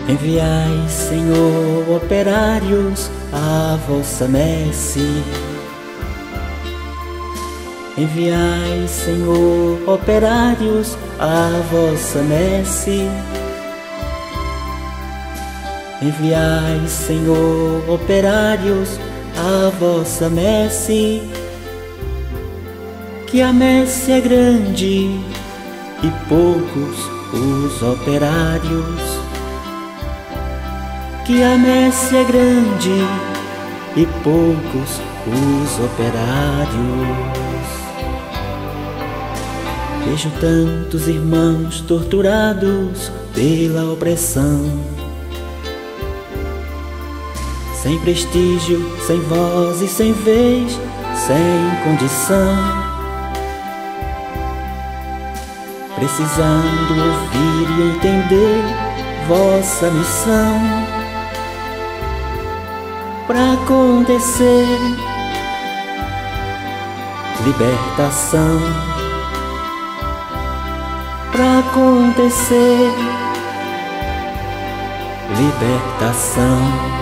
Enviai, Senhor, operários à vossa messe. Enviai, Senhor, operários à vossa messe. Enviai, Senhor, operários à vossa messe. Que a messe é grande e poucos os operários. Que a messe é grande e poucos os operários. Vejo tantos irmãos torturados pela opressão, sem prestígio, sem voz e sem vez, sem condição, precisando ouvir e entender vossa missão. Pra acontecer libertação, pra acontecer libertação.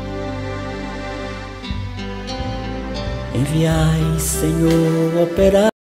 Enviai, Senhor, operários